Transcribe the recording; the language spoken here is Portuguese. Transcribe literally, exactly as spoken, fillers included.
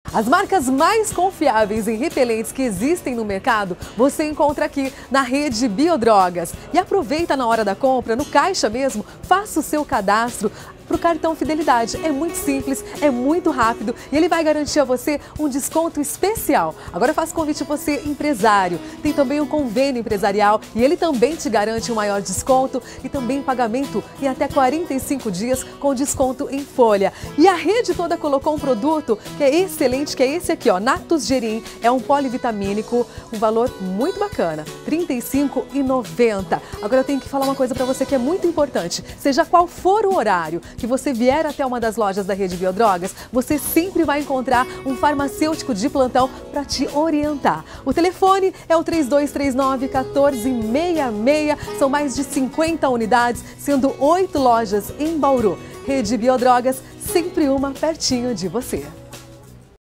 As marcas mais confiáveis em repelentes que existem no mercado, você encontra aqui na Rede Biodrogas. E aproveita na hora da compra, no caixa mesmo, faça o seu cadastro para o cartão Fidelidade. É muito simples, é muito rápido e ele vai garantir a você um desconto especial. Agora eu faço convite a você, empresário. Tem também um convênio empresarial e ele também te garante um maior desconto e também pagamento em até quarenta e cinco dias com desconto em folha. E a rede toda colocou um produto que é excelente, que é esse aqui, ó, Natus Gerin. É um polivitamínico, um valor muito bacana, trinta e cinco reais e noventa centavos. Agora eu tenho que falar uma coisa para você que é muito importante. Seja qual for o horário que você vier até uma das lojas da Rede Biodrogas, você sempre vai encontrar um farmacêutico de plantão para te orientar. O telefone é o três dois três nove, um quatro seis seis. São mais de cinquenta unidades, sendo oito lojas em Bauru. Rede Biodrogas, sempre uma pertinho de você.